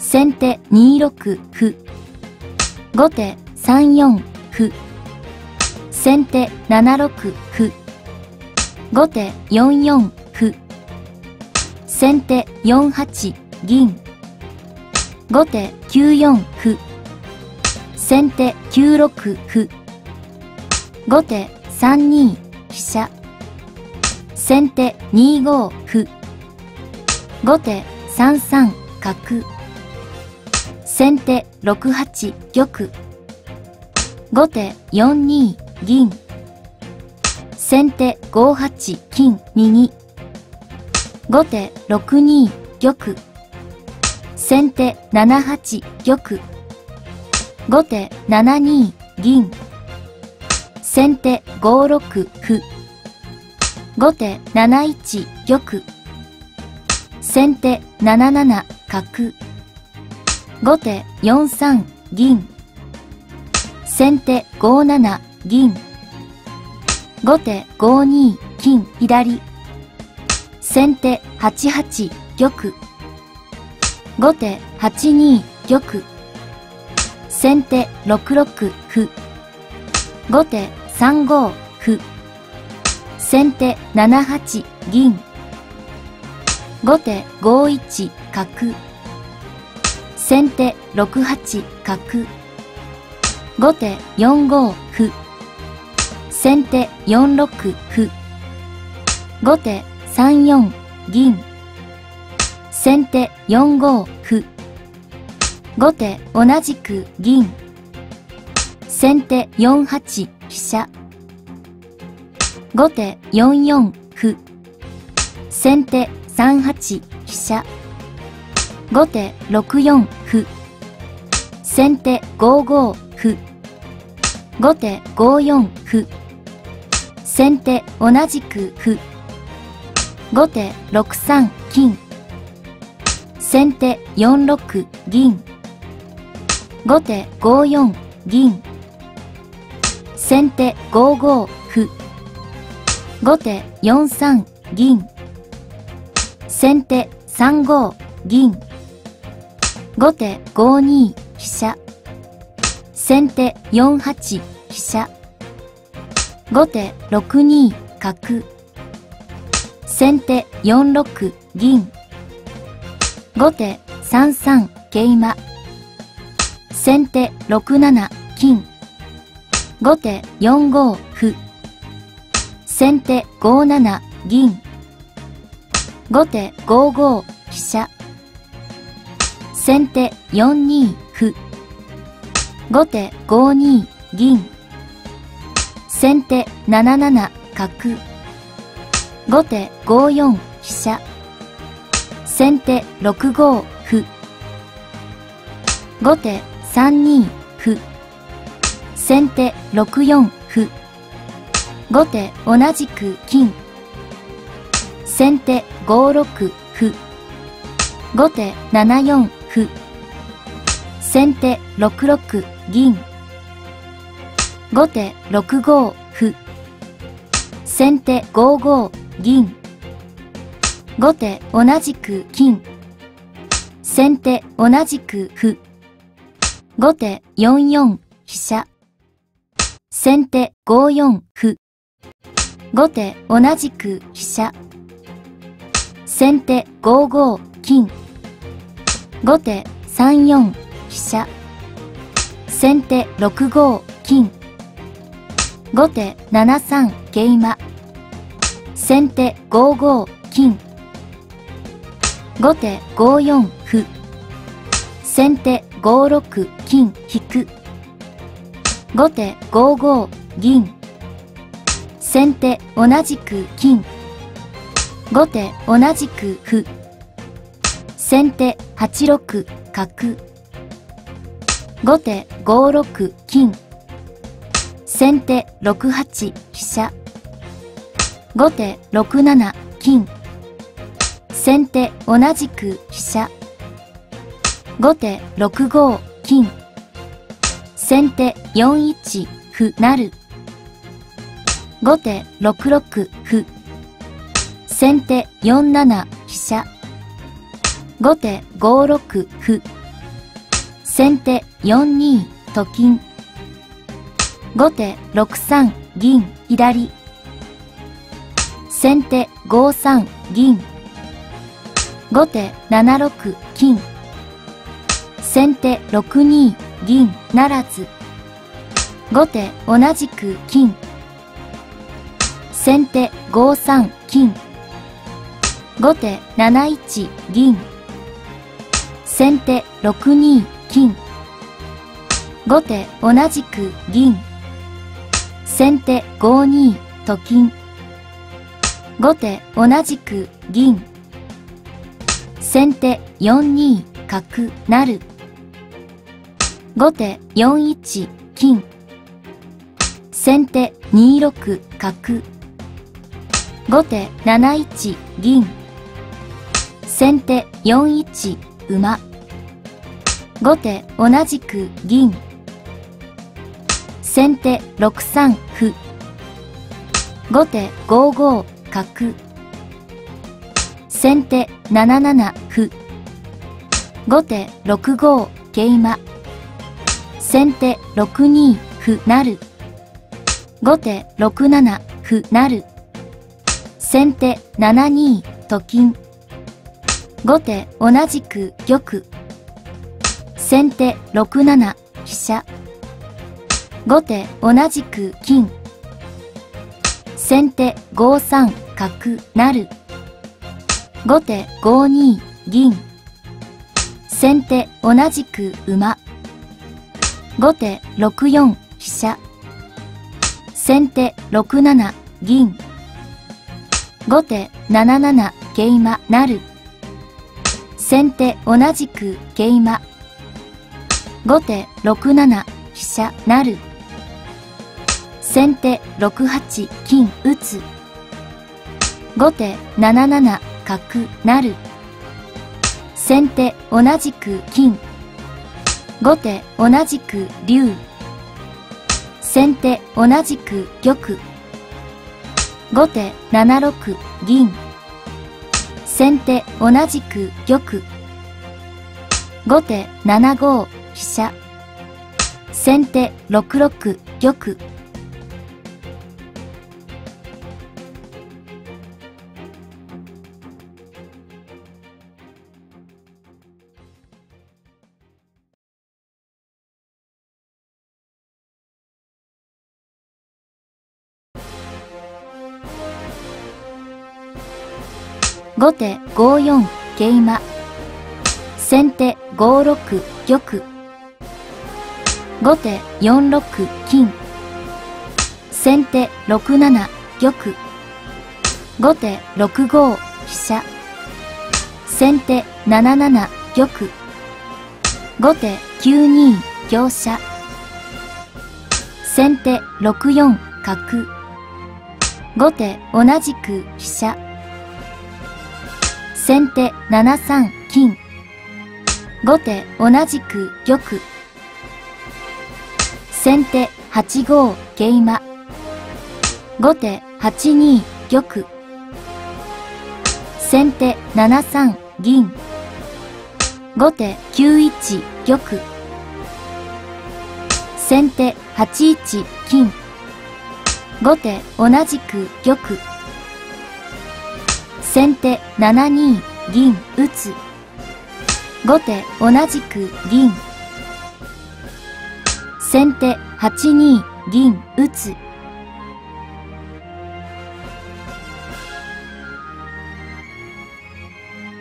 先手2六歩。後手3四歩。先手7六歩。後手4四歩。先手4八銀。後手9四歩。先手9六歩。後手3二飛車。先手2五歩。後手3三角。先手6八玉。後手4二銀。先手5八金右。後手6二玉。先手7八玉。後手7二銀。先手5六歩。後手7一玉。先手7七角。後手4三銀。先手5七銀。後手5二金左。先手8八玉。後手8二玉。先手6六歩。後手3五歩。先手7八銀。後手5一角。先手6八角。後手4五歩。先手4六歩。後手3四銀。先手4五歩。後手同じく銀。先手4八飛車。後手4四歩。先手3八飛車。後手6四歩。先手5五歩。後手5四歩。先手同じく歩。後手6三金。先手4六銀。後手5四銀。先手5五歩。後手4三銀。先手3五銀。後手5二飛車。先手4八飛車。後手6二角。先手4六銀。後手3三桂馬。先手6七金。後手4五歩。先手5七銀。後手5五飛車。先手4二歩。後手5二銀。先手7七角。後手5四飛車。先手6五歩。後手3二歩。先手6四歩。後手同じく金。先手5六歩。後手7四歩。先手6六銀。後手6五歩。先手5五銀。後手同じく金。先手同じく歩。後手4四飛車。先手5四歩。後手同じく飛車。先手5五金。後手3四飛車。先手6五金。後手7三桂馬。先手5五金。後手5四歩。先手5六金引く。後手5五銀。先手同じく金。後手同じく歩。先手8六角。後手5六金。先手6八飛車。後手6七金。先手同じく飛車。後手6五金。先手4一歩成。後手6六歩。先手4七飛車。後手5六歩。 先手4二と金。後手6三銀左。先手5三銀。後手7六金。先手6二銀ならず。後手同じく金。先手5三金。後手7一銀。先手6二金。後手同じく銀。先手5二と金。後手同じく銀。先手4二角成。後手4一金。先手2六角。後手7一銀。先手4一馬。後手同じく銀。先手6三歩。後手5五角。先手7七歩。後手6五桂馬。先手6二歩成。後手6七歩成。先手7二と金。後手同じく玉。先手6七飛車。後手同じく金。先手5三角成。後手5二銀。先手同じく馬。後手6四飛車。先手6七銀。後手7七桂馬成。先手同じく桂馬。後手6七飛車成。先手6八金打つ。後手7七角成。先手同じく金。後手同じく竜。先手同じく玉。後手7六銀。先手同じく玉。後手7五飛車。先手6六玉。後手5四桂馬。先手5六玉。後手4六金。先手6七玉。後手6五飛車。先手7七玉。後手9二香車。先手6四角。後手同じく飛車。先手7三金。後手同じく玉。先手8五桂馬。後手8二玉。先手7三銀。後手9一玉。先手8一金。後手同じく玉。先手7二銀打つ。後手同じく銀。先手8二銀打つ。